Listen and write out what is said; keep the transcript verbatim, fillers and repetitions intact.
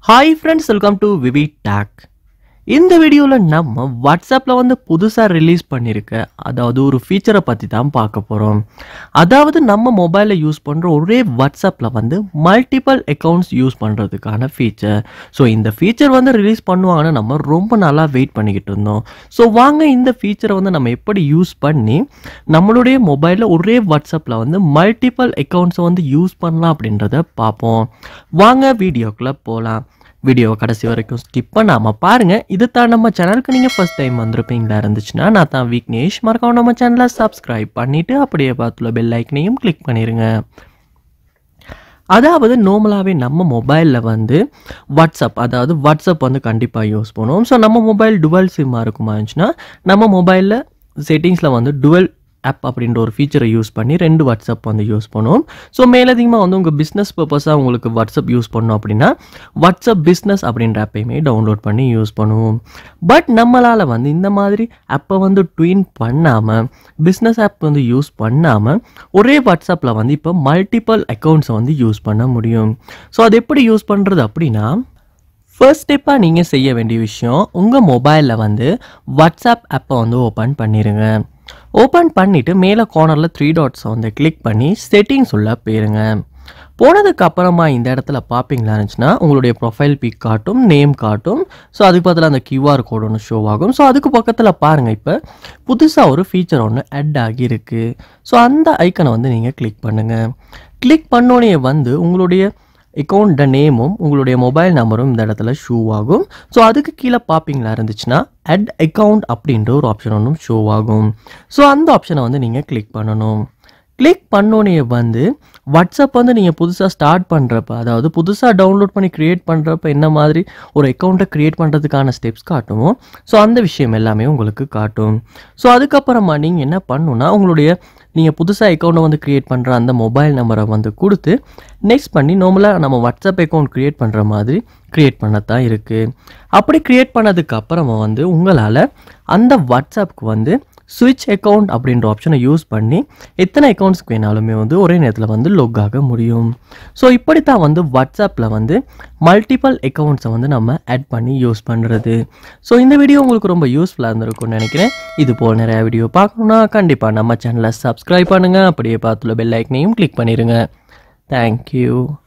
Hi friends, welcome to VividTech. இந்த வீடியோல நம்ம வாட்ஸ்அப்ல வந்து புதுசா ரிலீஸ் பண்ணிருக்க அதாவது ஒரு ஃபீச்சரை பத்தி தான் பார்க்க போறோம். அதாவது நம்ம மொபைல்ல யூஸ் பண்ற ஒரே வாட்ஸ்அப்ல வந்து மல்டிபிள் அக்கவுண்ட்ஸ் யூஸ் பண்றதுக்கான ஃபீச்சர். ஸோ இந்த ஃபீச்சர் வந்து ரிலீஸ் பண்ணுவாங்கன்னு நம்ம ரொம்ப நாளா வெயிட் பண்ணிக்கிட்டு இருந்தோம். ஸோ வாங்க இந்த ஃபீச்சரை வந்து நம்ம எப்படி யூஸ் பண்ணி நம்மளுடைய மொபைல்ல ஒரே வாட்ஸ்அப்ல வந்து மல்டிபிள் அக்கவுண்ட்ஸை வந்து யூஸ் பண்ணலாம் அப்படின்றத பார்ப்போம். வாங்க வீடியோக்குள்ள போகலாம். வீடியோ கடைசி வரைக்கும் ஸ்கிப் பண்ணாமல் பாருங்கள். இது தான் நம்ம சேனலுக்கு நீங்கள் ஃபஸ்ட் டைம் வந்திருப்பீங்களா இருந்துச்சுன்னா நான் தான் விக்னேஷ். மறக்காம நம்ம சேனலை சப்ஸ்கிரைப் பண்ணிவிட்டு அப்படியே பார்த்துல பெல் ஐக்கனையும் கிளிக் பண்ணிடுங்க. அதாவது நார்மலாகவே நம்ம மொபைலில் வந்து வாட்ஸ்அப் அதாவது வாட்ஸ்அப் வந்து கண்டிப்பாக யூஸ் பண்ணுவோம். ஸோ நம்ம மொபைல் டுவல் சிம்மாக இருக்குமா இருந்துச்சுன்னா நம்ம மொபைலில் செட்டிங்ஸில் வந்து டுவல் ஆப் அப்படின்ற ஒரு ஃபீச்சரை யூஸ் பண்ணி ரெண்டு வாட்ஸ்அப் வந்து யூஸ் பண்ணுவோம். ஸோ மேலதிகமாக வந்து உங்கள் பிஸ்னஸ் பர்பஸாக உங்களுக்கு வாட்ஸ்அப் யூஸ் பண்ணோம் அப்படின்னா வாட்ஸ்அப் பிஸ்னஸ் அப்படின்ற ஆப்பையுமே டவுன்லோட் பண்ணி யூஸ் பண்ணுவோம். பட் நம்மளால் வந்து இந்த மாதிரி ஆப்பை வந்து ட்வின் பண்ணாமல் பிஸ்னஸ் ஆப் வந்து யூஸ் பண்ணாமல் ஒரே வாட்ஸ்அப்பில் வந்து இப்போ மல்டிபிள் அக்கௌண்ட்ஸை வந்து யூஸ் பண்ண முடியும். ஸோ அது எப்படி யூஸ் பண்ணுறது அப்படின்னா ஃபர்ஸ்ட் ஸ்டெப்பாக நீங்கள் செய்ய வேண்டிய விஷயம் உங்கள் மொபைலில் வந்து வாட்ஸ்அப் ஆப்பை வந்து ஓப்பன் பண்ணிடுங்க. ஓப்பன் பண்ணிவிட்டு மேலே கார்னரில் த்ரீ டாட்ஸை வந்து கிளிக் பண்ணி செட்டிங்ஸ் உள்ள போயிருங்க. போனதுக்கு அப்புறமா இந்த இடத்துல பார்ப்பீங்களா இருந்துச்சுன்னா உங்களுடைய ப்ரொஃபைல் பிக் காட்டும், நேம் காட்டும். ஸோ அதுக்கு பக்கத்தில் அந்த கியூஆர் கோடு ஒன்று ஷோ ஆகும். ஸோ அதுக்கு பக்கத்தில் பாருங்கள், இப்போ புதுசாக ஒரு ஃபீச்சர் ஒன்று ஆட் ஆகியிருக்கு. ஸோ அந்த ஐக்கனை வந்து நீங்கள் கிளிக் பண்ணுங்கள். கிளிக் பண்ணோடனே வந்து உங்களுடைய அக்கௌண்ட நேமும் உங்களுடைய மொபைல் நம்பரும் இந்த இடத்துல ஷோ ஆகும். ஸோ அதுக்கு கீழே பார்ப்பீங்களா இருந்துச்சுன்னா அட் அக்கௌண்ட் அப்படின்ற ஒரு ஆப்ஷன் ஒன்றும் ஷோ ஆகும். ஸோ அந்த ஆப்ஷனை வந்து நீங்கள் கிளிக் பண்ணணும். கிளிக் பண்ணோன்னே வந்து வாட்ஸ்அப் வந்து நீங்கள் புதுசாக ஸ்டார்ட் பண்ணுறப்ப அதாவது புதுசாக டவுன்லோட் பண்ணி க்ரியேட் பண்ணுறப்ப என்ன மாதிரி ஒரு அக்கௌண்ட்டை க்ரியேட் பண்ணுறதுக்கான ஸ்டெப்ஸ் காட்டுமோ ஸோ அந்த விஷயம் எல்லாமே உங்களுக்கு காட்டும். ஸோ அதுக்கப்புறமா நீங்கள் என்ன பண்ணணுன்னா உங்களுடைய நீங்கள் புதுசாக அக்கௌண்ட்டை வந்து க்ரியேட் பண்ணுற அந்த மொபைல் நம்பரை வந்து கொடுத்து நெக்ஸ்ட் பண்ணி நார்மலாக நம்ம வாட்ஸ்அப் அக்கௌண்ட் க்ரியேட் பண்ணுற மாதிரி க்ரியேட் பண்ணத்தான் இருக்குது. அப்படி க்ரியேட் பண்ணதுக்கு அப்புறமா வந்து உங்களால் அந்த வாட்ஸ்அப்புக்கு வந்து ஸ்விட்ச் அக்கௌண்ட் அப்படின்ற ஆப்ஷனை யூஸ் பண்ணி எத்தனை அக்கௌண்ட்ஸ்க்கு வேணாலுமே வந்து ஒரே நேரத்தில் வந்து லொக் ஆக முடியும். ஸோ இப்படித்தான் வந்து வாட்ஸ்அப்பில் வந்து மல்டிபிள் அக்கௌண்ட்ஸை வந்து நம்ம ஆட் பண்ணி யூஸ் பண்ணுறது. ஸோ இந்த வீடியோ உங்களுக்கு ரொம்ப யூஸ்ஃபுல்லாக இருந்திருக்கும்னு நினைக்கிறேன். இது போல் நிறையா வீடியோ பார்க்கணுன்னா கண்டிப்பாக நம்ம சேனலை சப்ஸ்கிரைப் பண்ணுங்கள். அப்படியே பார்த்துல பெல் ஐக்கனையும் கிளிக் பண்ணிடுங்க. தேங்க்யூ.